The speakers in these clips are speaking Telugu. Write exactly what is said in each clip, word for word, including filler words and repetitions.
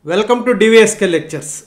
Welcome to DVSK lectures.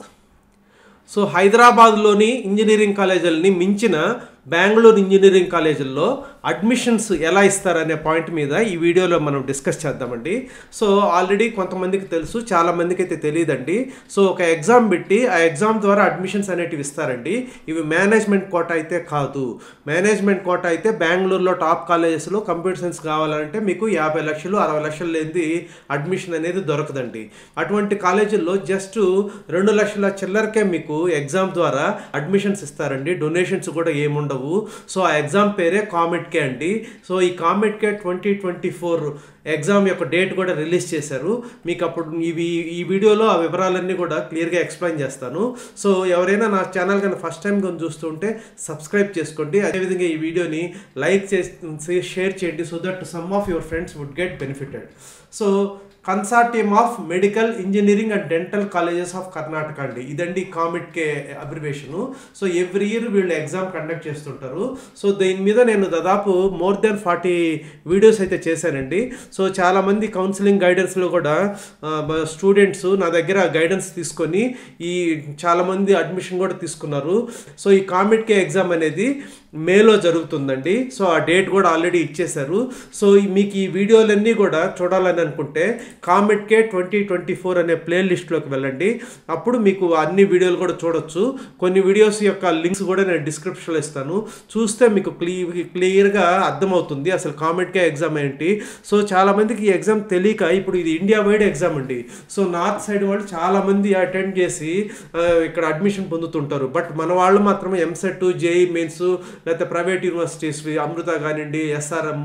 So హైదరాబాద్లోని ఇంజనీరింగ్ కాలేజీలని మించిన బెంగళూరు ఇంజనీరింగ్ కాలేజీల్లో అడ్మిషన్స్ ఎలా ఇస్తారనే పాయింట్ మీద ఈ వీడియోలో మనం డిస్కస్ చేద్దామండి. సో ఆల్రెడీ కొంతమందికి తెలుసు, చాలామందికి అయితే తెలియదండి. సో ఒక ఎగ్జామ్ పెట్టి ఆ ఎగ్జామ్ ద్వారా అడ్మిషన్స్ అనేటివి ఇస్తారండి. ఇవి మేనేజ్మెంట్ కోటా అయితే కాదు. మేనేజ్మెంట్ కోటా అయితే బెంగళూరులో టాప్ కాలేజెస్లో కంప్యూటర్ సైన్స్ కావాలంటే మీకు యాభై లక్షలు అరవై లక్షలు లేనిది అడ్మిషన్ అనేది దొరకదండి. అటువంటి కాలేజీల్లో జస్ట్ రెండు లక్షల చిల్లరకే మీకు ఎగ్జామ్ ద్వారా అడ్మిషన్స్ ఇస్తారండి. డొనేషన్స్ కూడా ఏముండవు. సో ఆ ఎగ్జామ్ పేరే కామెట్కే అండి. సో ఈ COMEDK twenty twenty four exam యొక్క డేట్ కూడా రిలీజ్ చేశారు. మీకు అప్పుడు ఇవి ఈ వీడియోలో ఆ వివరాలన్నీ కూడా క్లియర్గా ఎక్స్ప్లెయిన్ చేస్తాను. సో ఎవరైనా నా ఛానల్ కానీ ఫస్ట్ టైం కానీ చూస్తుంటే సబ్స్క్రైబ్ చేసుకోండి. అదేవిధంగా ఈ వీడియోని లైక్ చేసి షేర్ చేయండి, so that some of your friends would get benefited. So consortium of medical engineering and dental colleges of Karnataka అండి, ఇదండి COMEDK abbreviation. So every year వీళ్ళు ఎగ్జామ్ కండక్ట్ చేస్తుంటారు. సో దీని మీద నేను దాదాపు మోర్ దెన్ ఫార్టీ వీడియోస్ అయితే చేశానండి. సో చాలామంది కౌన్సిలింగ్ గైడెన్స్లో కూడా స్టూడెంట్స్ నా దగ్గర గైడెన్స్ తీసుకొని ఈ చాలామంది అడ్మిషన్ కూడా తీసుకున్నారు. సో ఈ కామెట్కే ఎగ్జామ్ అనేది మేలో జరుగుతుందండి. సో ఆ డేట్ కూడా ఆల్రెడీ ఇచ్చేశారు. సో మీకు ఈ వీడియోలన్నీ కూడా చూడాలని అనుకుంటే కామెట్కే ట్వంటీ ట్వంటీ ఫోర్ అనే ప్లేలిస్ట్లోకి వెళ్ళండి. అప్పుడు మీకు అన్ని వీడియోలు కూడా చూడొచ్చు. కొన్ని వీడియోస్ యొక్క లింక్స్ కూడా నేను డిస్క్రిప్షన్లో ఇస్తాను. చూస్తే మీకు క్లీ క్లియర్గా అర్థమవుతుంది అసలు కామెట్కే ఎగ్జామ్ ఏంటి. సో చాలామందికి ఈ ఎగ్జామ్ తెలియక ఇప్పుడు ఇది ఇండియా వైడ్ ఎగ్జామ్ అండి. సో నార్త్ సైడ్ వాళ్ళు చాలామంది అటెండ్ చేసి ఇక్కడ అడ్మిషన్ పొందుతుంటారు. బట్ మన వాళ్ళు మాత్రం ఎంసెట్, జేఈ మెయిన్స్, లేకపోతే ప్రైవేట్ యూనివర్సిటీస్ అమృత కానివ్వండి, ఎస్ఆర్ఎం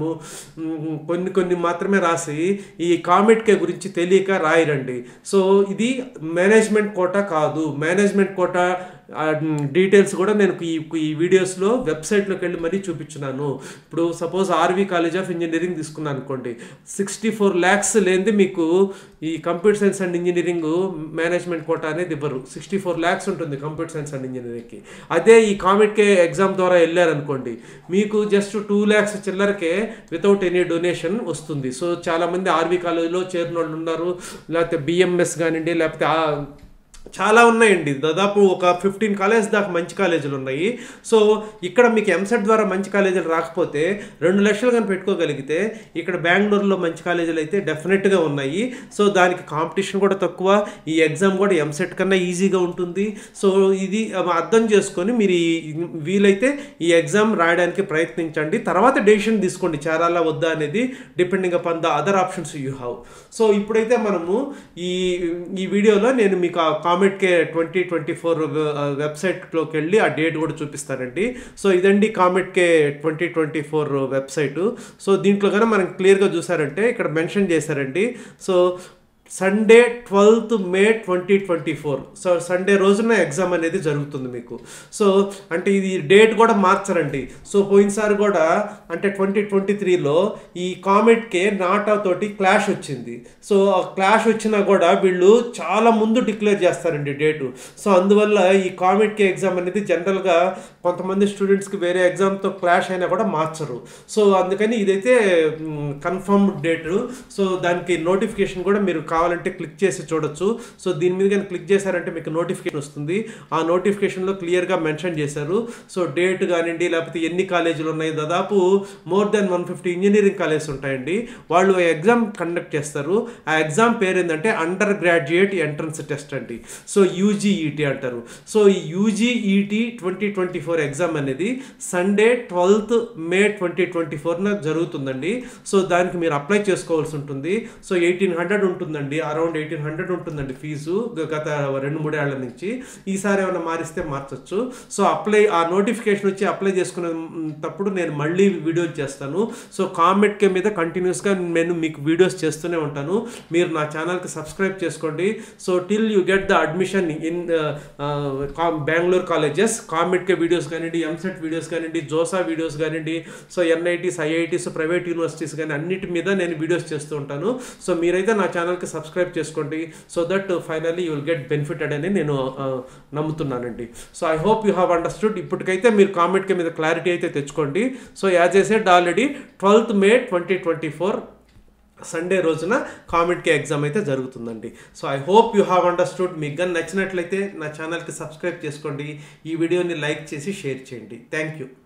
కొన్ని కొన్ని మాత్రమే రాసి ఈ కామెట్కే గురించి తెలియక రాయరండి. సో ఇది మేనేజ్మెంట్ కోటా కాదు. మేనేజ్మెంట్ కోటా డీటెయిల్స్ కూడా నేను ఈ ఈ వీడియోస్లో వెబ్సైట్లోకి వెళ్ళి మరీ చూపించున్నాను. ఇప్పుడు suppose RV college of engineering తీసుకున్నాను అనుకోండి, సిక్స్టీ ఫోర్ ల్యాక్స్ లేనిది మీకు ఈ computer science and engineering management quota అనేది ఇవ్వరు. సిక్స్టీ ఫోర్ ల్యాక్స్ ఉంటుంది కంప్యూటర్ సైన్స్ అండ్ ఇంజనీరింగ్కి. అదే ఈ కామెట్కే ఎగ్జామ్ ద్వారా వెళ్ళారనుకోండి, మీకు జస్ట్ టూ ల్యాక్స్ చిల్లరకే వితౌట్ ఎనీ డొనేషన్ వస్తుంది. సో చాలామంది ఆర్వి కాలేజ్లో చేరిన వాళ్ళు ఉన్నారు, లేకపోతే బిఎంఎస్ కానివ్వండి, లేకపోతే చాలా ఉన్నాయండి. దాదాపు ఒక ఫిఫ్టీన్ కాలేజ్ దాకా మంచి కాలేజీలు ఉన్నాయి. సో ఇక్కడ మీకు ఎంసెట్ ద్వారా మంచి కాలేజీలు రాకపోతే రెండు లక్షలు కానీ పెట్టుకోగలిగితే ఇక్కడ బెంగళూరులో మంచి కాలేజీలు అయితే డెఫినెట్గా ఉన్నాయి. సో దానికి కాంపిటీషన్ కూడా తక్కువ, ఈ ఎగ్జామ్ కూడా ఎంసెట్ కన్నా ఈజీగా ఉంటుంది. సో ఇది అర్థం చేసుకొని మీరు వీలైతే ఈ ఎగ్జామ్ రాయడానికి ప్రయత్నించండి. తర్వాత డెసిషన్ తీసుకోండి చేరాలా వద్దా అనేది, depending upon the other options you have. So ఇప్పుడైతే మనము ఈ ఈ వీడియోలో నేను మీకు కామెట్కే ట్వంటీ ట్వంటీ ఫోర్ వెబ్సైట్లోకి వెళ్ళి ఆ డేట్ కూడా చూపిస్తారండి. సో ఇదండి COMEDK twenty twenty four website. So దీంట్లో కన్నా మనం క్లియర్గా చూసారంటే ఇక్కడ మెన్షన్ చేశారండి. So Sunday twelfth May twenty twenty four so Sunday రోజున ఎగ్జామ్ అనేది జరుగుతుంది మీకు. సో అంటే ఇది డేట్ కూడా మార్చరండి. సో పోయినసారి కూడా అంటే ట్వంటీ ట్వంటీ త్రీలో ఈ కామెట్కే నాటా తోటి క్లాష్ వచ్చింది. సో ఆ క్లాష్ వచ్చినా కూడా వీళ్ళు చాలా ముందు డిక్లేర్ చేస్తారండి డేటు. సో అందువల్ల ఈ కామెట్కే ఎగ్జామ్ అనేది జనరల్గా కొంతమంది స్టూడెంట్స్కి వేరే ఎగ్జామ్తో క్లాష్ అయినా కూడా మార్చరు. సో అందుకని ఇదైతే కన్ఫర్మ్డ్ డేటు. సో దానికి నోటిఫికేషన్ కూడా మీరు కావాలంటే క్లిక్ చేసి చూడొచ్చు. సో దీని మీద కానీ క్లిక్ చేశారంటే మీకు నోటిఫికేషన్ వస్తుంది. ఆ నోటిఫికేషన్లో క్లియర్గా మెన్షన్ చేశారు. సో డేట్ కానివ్వండి, లేకపోతే ఎన్ని కాలేజీలు ఉన్నాయి, దాదాపు more than one fifty engineering colleges ఉంటాయండి. వాళ్ళు ఎగ్జామ్ కండక్ట్ చేస్తారు. ఆ ఎగ్జామ్ పేరు ఏంటంటే అండర్ గ్రాడ్యుయేట్ ఎంట్రన్స్ టెస్ట్ అండి. సో యూజీఈటీ అంటారు. సో ఈ UGET twenty twenty four exam అనేది Sunday twelfth May twenty twenty ఫోర్న జరుగుతుందండి. సో దానికి మీరు అప్లై చేసుకోవాల్సి ఉంటుంది. సో ఎయిటీన్ హండ్రెడ్ ఉంటుందండి, అరౌండ్ ఎయిటీన్ హండ్రెడ్ ఉంటుందండి ఫీజు గత రెండు మూడేళ్ల నుంచి. ఈసారి ఏమైనా మారిస్తే మార్చచ్చు. సో అప్లై ఆ నోటిఫికేషన్ వచ్చి అప్లై చేసుకునేటప్పుడు నేను మళ్ళీ వీడియో చేస్తాను. సో కామెట్కే మీద కంటిన్యూస్గా నేను మీకు వీడియోస్ చేస్తూనే ఉంటాను. మీరు నా ఛానల్కి సబ్స్క్రైబ్ చేసుకోండి. So till you get the admission in Bengaluru colleges, COMEDK videos కానివ్వండి, ఎంసెట్ వీడియోస్ కానివ్వండి, జోసా వీడియోస్ కానివ్వండి, so NITs, IITs, private universities కానీ అన్నిటి మీద నేను వీడియోస్ చేస్తూ ఉంటాను. సో మీరైతే నా ఛానల్కి సబ్స్క్రైబ్ చేసుకోండి. So that finally you will get benefited అని నేను నమ్ముతున్నానండి. So I hope you have understood. ఇప్పటికైతే మీరు కామెట్కే మీద క్లారిటీ అయితే తెచ్చుకోండి. So as I said already twelfth May twenty twenty four Sunday రోజున కామెంట్కి ఎగ్జామ్ అయితే జరుగుతుందండి. So I hope you have understood. మీకు కానీ నచ్చినట్లయితే నా ఛానల్కి సబ్స్క్రైబ్ చేసుకోండి, ఈ వీడియోని లైక్ చేసి షేర్ చేయండి. Thank you.